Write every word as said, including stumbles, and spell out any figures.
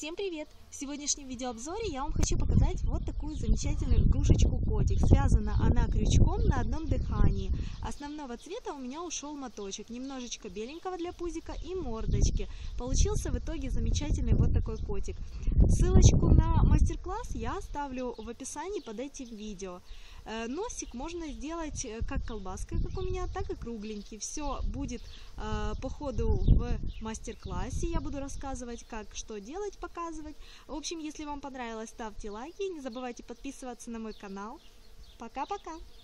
Всем привет! В сегодняшнем видеообзоре я вам хочу показать вот такую замечательную игрушечку-котик. Связана она крючком на одном дыхании. Основного цвета у меня ушел моточек, немножечко беленького для пузика и мордочки. Получился в итоге замечательный вот такой котик. Ссылочку на мастер-класс я оставлю в описании под этим видео. Носик можно сделать как колбаской, как у меня, так и кругленький. Все будет э, по ходу в мастер-классе. Я буду рассказывать, как что делать, показывать. В общем, если вам понравилось, ставьте лайки. Не забывайте подписываться на мой канал. Пока-пока!